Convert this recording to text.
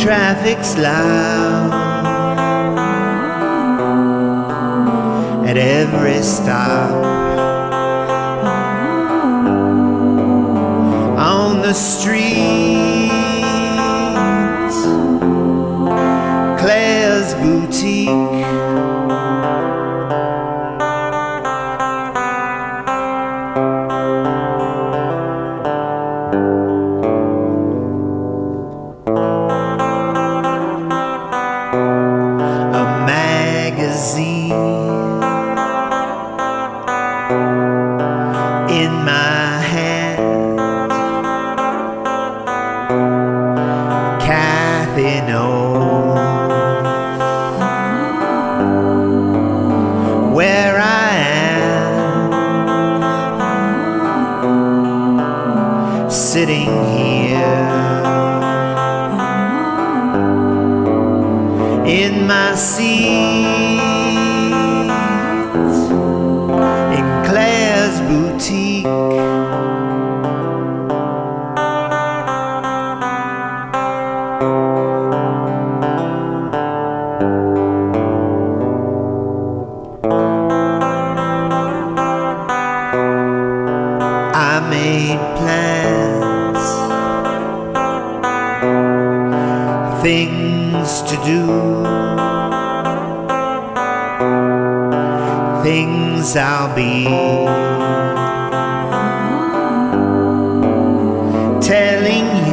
traffic's loud at every stop. On the streets, Claire's boutique. In my hand, Cathy knows where I am, sitting here in my seat in Claire's boutique. I made plans, things to do, things I'll be telling